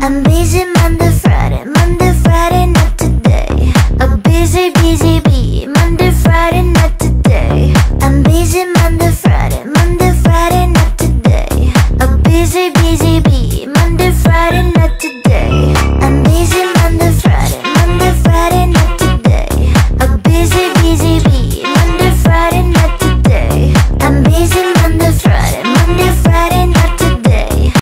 I'm busy Monday, Friday, not today. A busy bee.